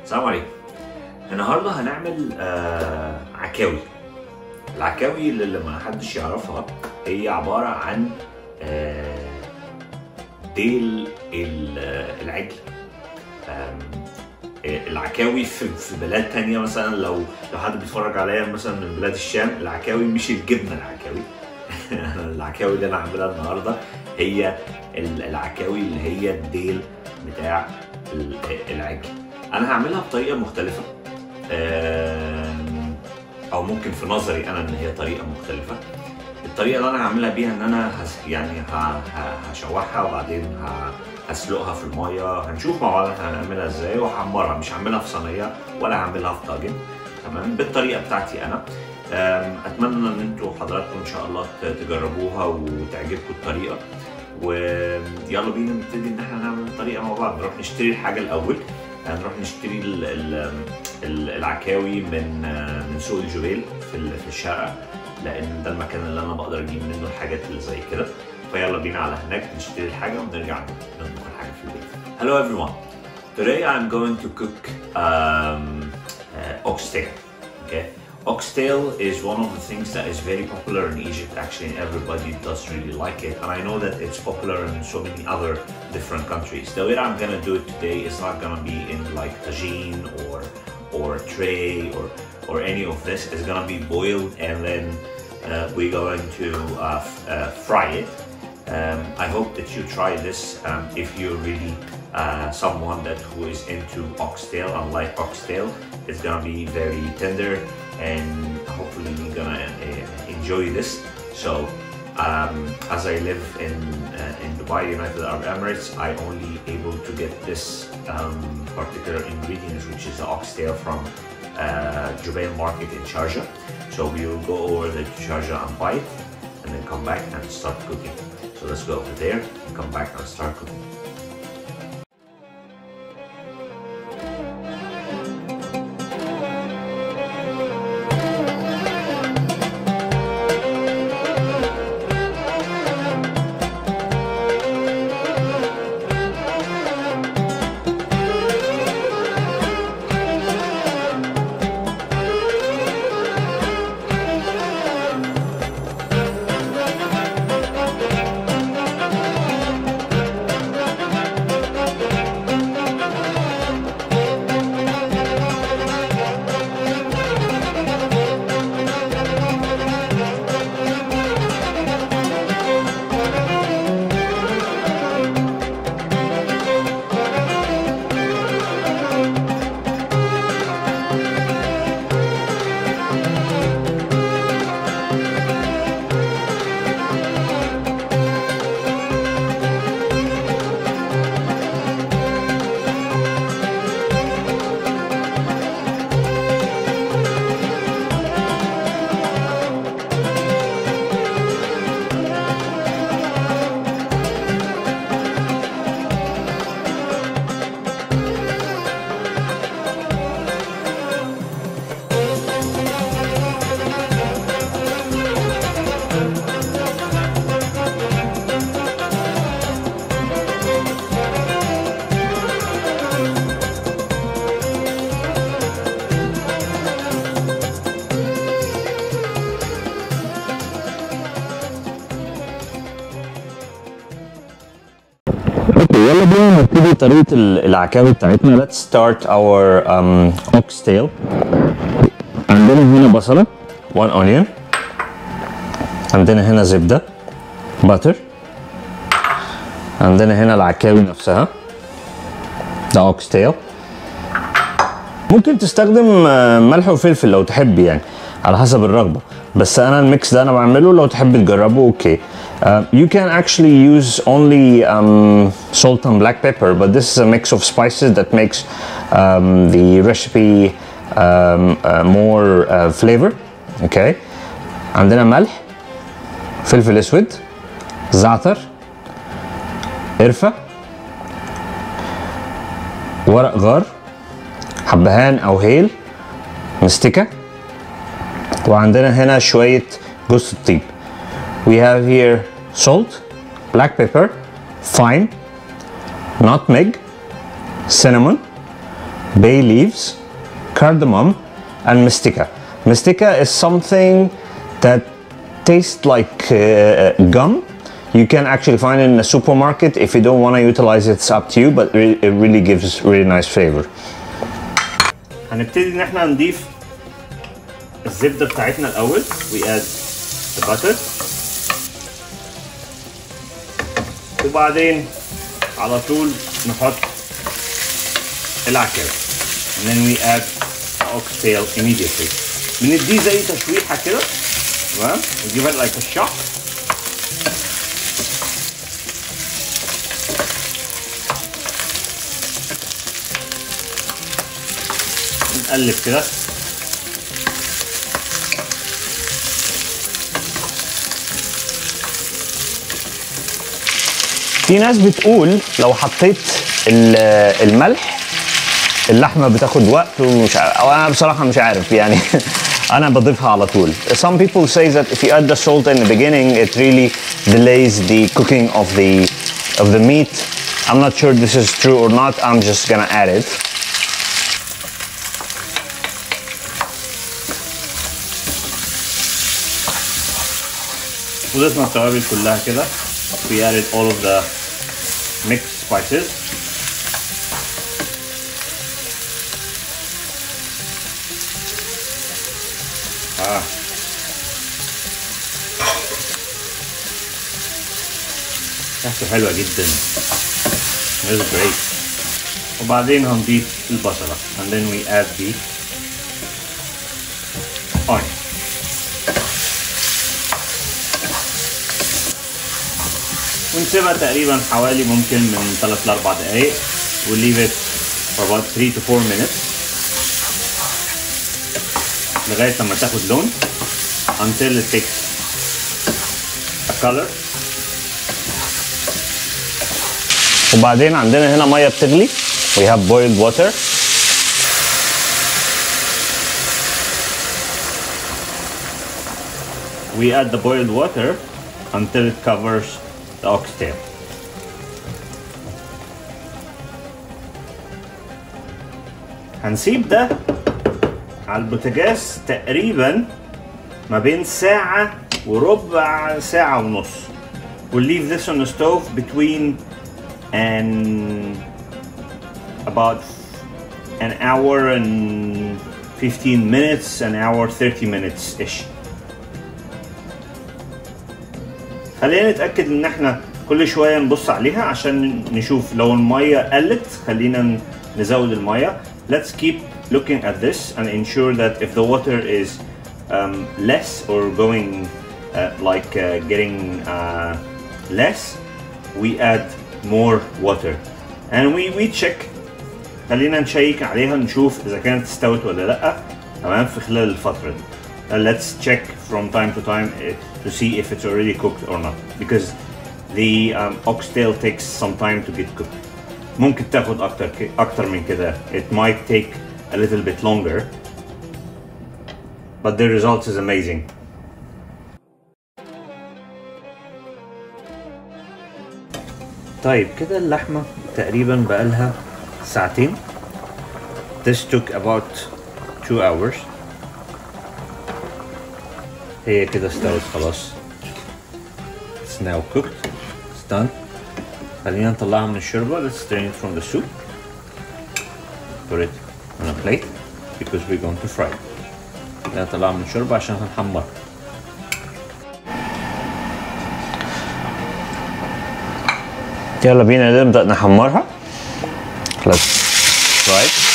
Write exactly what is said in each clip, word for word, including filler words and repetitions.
السلام عليكم. النهارده هنعمل آه عكاوي. العكاوي اللي ما حدش يعرفها هي عباره عن آه ديل العجل. العكاوي في في بلاد تانية، مثلا لو لو حد بيتفرج عليا مثلا من بلاد الشام، العكاوي مش الجبنه العكاوي. العكاوي اللي انا هعملها النهارده هي العكاوي اللي هي الديل بتاع العجل. انا هعملها بطريقه مختلفه، او ممكن في نظري انا ان هي طريقه مختلفه. الطريقه اللي انا هعملها بيها ان انا هس يعني هشوحها وبعدين هسلقها في الميه. هنشوف مع بعض هنعملها ازاي، وهحمرها. مش هعملها في صينيه ولا هعملها في طاجن، تمام، بالطريقه بتاعتي انا. اتمنى ان انتوا حضراتكم ان شاء الله تجربوها وتعجبكم الطريقه. ويلا بينا نبتدي ان احنا نعمل الطريقه مع بعض. نروح نشتري الحاجه الاول. هنروح نشتري ال ال العكاوي من من سوق الجبيل في في الشارع، لان ده المكان اللي انا بقدر اجيب منه الحاجات اللي زي كده. فيلا بينا على هناك نشتري الحاجه ونرجع نطبخ الحاجه في البيت. Hello everyone. Today I'm going to cook um, uh, oxtail. Okay. Oxtail is one of the things that is very popular in Egypt. Actually, everybody does really like it, and I know that it's popular in so many other different countries. The way I'm gonna do it today is not gonna be in like tagine or or tray or or any of this. It's gonna be boiled, and then uh, we're going to uh, uh, fry it. Um, I hope that you try this um, if you're really uh, someone that who is into oxtail and like oxtail. It's gonna be very tender, and hopefully you're gonna uh, enjoy this. So um, as I live in uh, in Dubai, United Arab Emirates, I only able to get this um, particular ingredients, which is the oxtail from uh, Jubail Market in Sharjah. So we will go over to Sharjah and buy it, and then come back and start cooking. So let's go over there and come back and start cooking. يلا بينا نبتدي طريقة العكاوي بتاعتنا. Let's start our um, oxtail. عندنا هنا بصلة one onion. عندنا هنا زبدة butter. عندنا هنا العكاوي نفسها ده oxtail. ممكن تستخدم ملح وفلفل لو تحب، يعني على حسب الرغبة، بس أنا الميكس ده أنا بعمله. لو تحب تجربه أوكي. Uh, you can actually use only um, salt and black pepper, but this is a mix of spices that makes um, the recipe um, uh, more uh, flavor. Okay. عندنا ملح، فلفل اسود، زعتر، قرفة، ورق غار، حبهان او هيل، مستكة، وعندنا هنا شوية جوز الطيب. We have here salt, black pepper, thyme, nutmeg, cinnamon, bay leaves, cardamom, and mastica. Mastica is something that tastes like uh, gum. You can actually find it in a supermarket. If you don't want to utilize it, it's up to you, but it really gives really nice flavor. هنبتدي ان احنا نضيف الزبدة بتاعتنا الأول. We add the butter. وبعدين على طول نحط العكاوي. And then we add the oxtail immediately. بنديه زي تشويحة كده. تمام؟ we give it like a shock. نقلب كده. في ناس بتقول لو حطيت الملح اللحمه بتاخد وقت ومش عارف، او انا بصراحه مش عارف يعني. انا بضيفها على طول. Some people say that if you add the salt in the beginning it really delays the cooking of the of the meat. I'm not sure this is true or not. I'm just gonna add it. وضفنا التوابل كلها كده. We added all of the mixed spices. Ah. ريحته حلوة جدا. This is great. وبعدين هنضيف البصلة. And then we add the onion. ونسيبها تقريبا حوالي ممكن من ثلاث لأربع دقايق. We'll leave it for about three to four minutes لغاية لما تاخد لون until it takes a color. وبعدين عندنا هنا مية بتغلي. We have boiled water. We add the boiled water until it covers the oxtail. هنسيب ده على البوتاجاز تقريبا ما بين ساعة وربع، ساعة ونص. We'll leave this on the stove between and about an hour and fifteen minutes, an hour thirty minutes ish. خلينا نتأكد ان احنا كل شوية نبص عليها عشان نشوف لو المية قلت خلينا نزود المية. Let's keep looking at this and ensure that if the water is um, less or going uh, like uh, getting uh, less, we add more water. And we we check. خلينا نشيك عليها نشوف إذا كانت استوت ولا لأ. تمام في خلال الفترة دي. Uh, let's check from time to time uh, to see if it's already cooked or not, because the um, oxtail takes some time to get cooked. ممكن تاخد أكتر أكتر من كده. It might take a little bit longer, but the result is amazing. طيب كده اللحمة تقريبا بقالها ساعتين. This took about two hours. هي كده استوت خلاص. It's now cooked. It's done. خلينا نطلعها من الشوربة. Let's strain it from the soup. Put it on a plate because we're going to fry it. خلينا نطلعها من الشوربة عشان هنحمرها. يلا بينا نبدأ نحمرها. Let's fry it.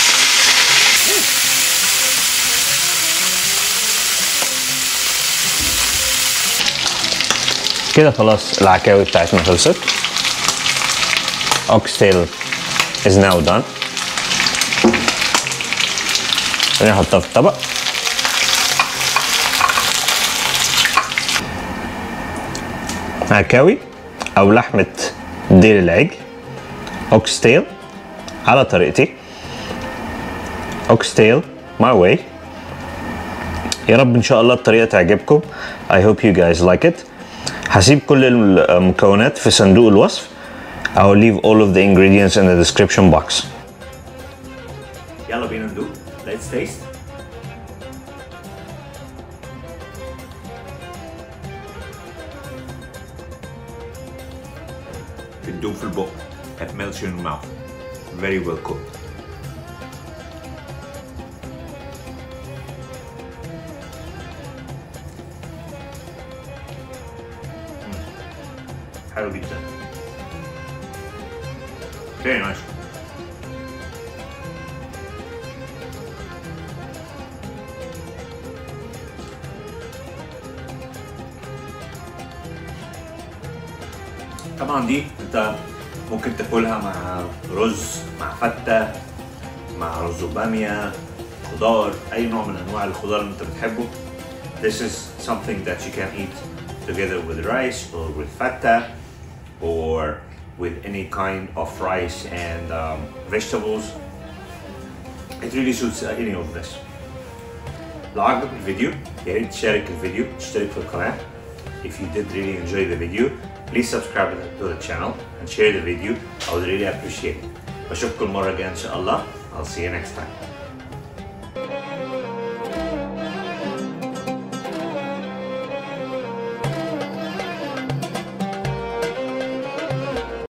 كده خلاص العكاوي بتاعتنا خلصت. Oxtail is now done. خلينا نحطها في الطبق. عكاوي أو لحمة ديل العجل Oxtail على طريقتي. Oxtail my way. يا رب إن شاء الله الطريقة تعجبكم. I hope you guys like it. هسيب كل المكونات في صندوق الوصف. I will leave all of the ingredients in the description box. يلا بينا ندوق. Let's taste. بتدوب في البق. It melts in your mouth. Very well cooked. حلو جدا. Very nice. طبعا دي انت ممكن تاكلها مع رز، مع فتة، مع رز وبامية، خضار، اي نوع من انواع الخضار اللي انت بتحبه. This is something that you can eat together with rice or with feta or with any kind of rice and um, vegetables. It really suits any of this. لو عجبك الفيديو يا ريت تشارك الفيديو، تشترك في القناة. If you did really enjoy the video, please subscribe to the channel and share the video. I would really appreciate it. بشوفكم المرة الجاية إن شاء الله. I'll see you next time.